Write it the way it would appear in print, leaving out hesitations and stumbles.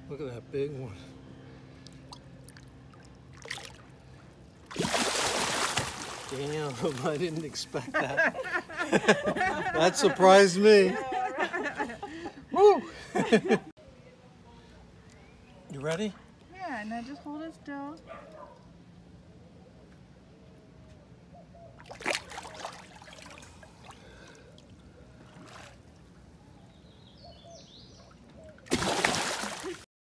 Look at that big one. Damn, I didn't expect that. That surprised me. Woo! You ready? Yeah, now just hold it still.